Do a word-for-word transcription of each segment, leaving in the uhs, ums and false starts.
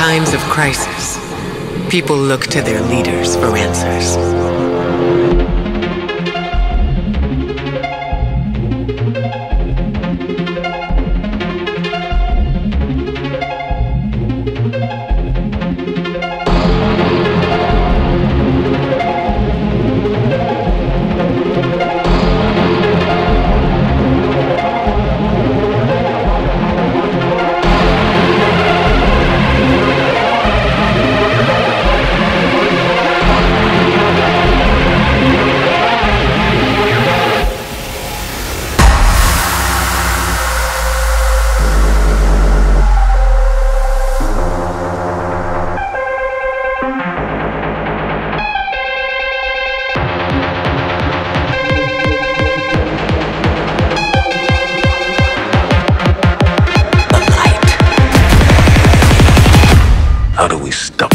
times of crisis, people look to their leaders for answers. How do we stop?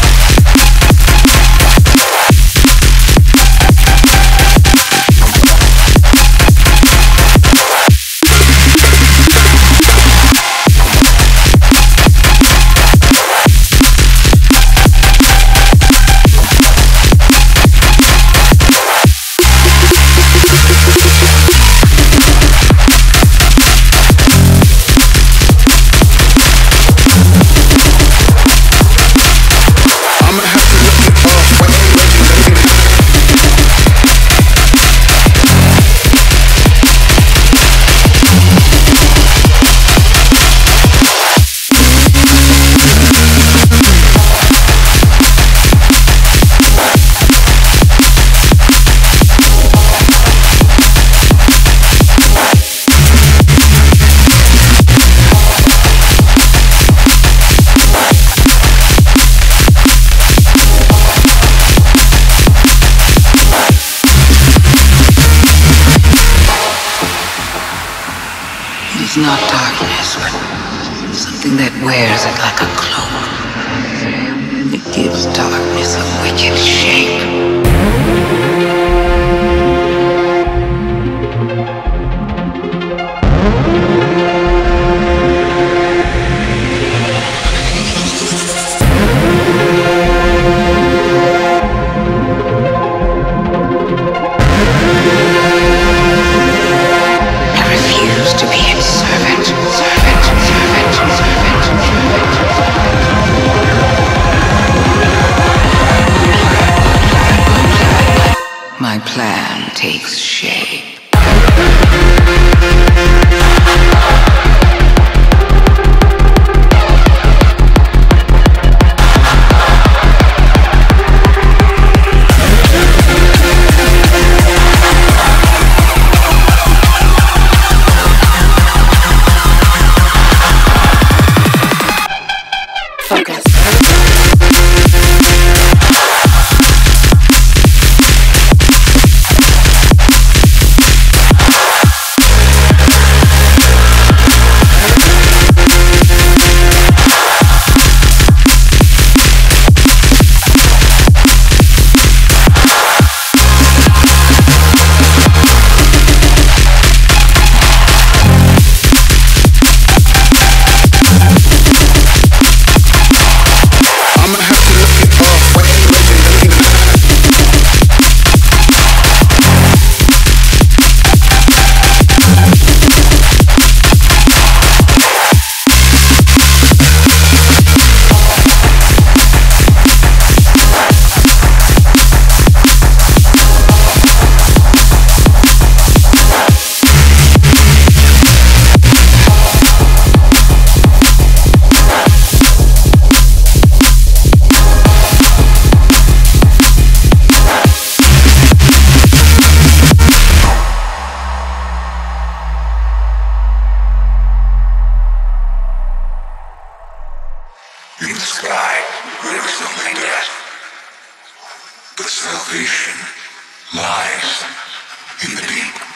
It's not darkness, but something that wears it like a cloak. It gives darkness a wicked shape. My plan takes shape. Focus. In the sky lives only death, but salvation lies in the deep.